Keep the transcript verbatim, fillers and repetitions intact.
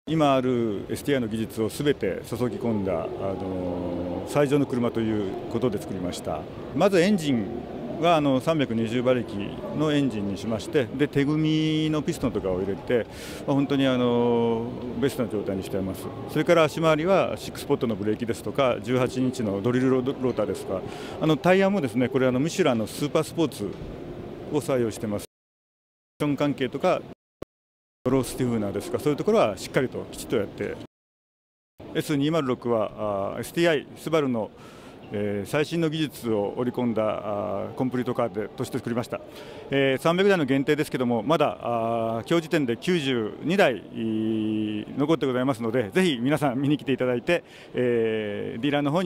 今ある エスティーアイ の技術をすべて注ぎ込んだ、あの最上の車ということで作りました。まずエンジンはあのさんびゃくにじゅうばりきのエンジンにしまして、で手組みのピストンとかを入れて、まあ、本当にあのベストな状態にしています。それから足回りはシックスポットのブレーキですとか、じゅうはちインチのドリルローターですとか、あのタイヤもですね、これあのミシュランのスーパースポーツを採用しています。ファッション関係とかロースティフーナーですか、そういうところはしっかりときちっとやって、エスにひゃくろく は エスティーアイ スバルの、えー、最新の技術を織り込んだあコンプリートカーでとして作りました。えー、さんびゃくだいの限定ですけども、まだあ今日時点できゅうじゅうにだい残ってございますので、ぜひ皆さん見に来ていただいて、えー、ディーラーの方に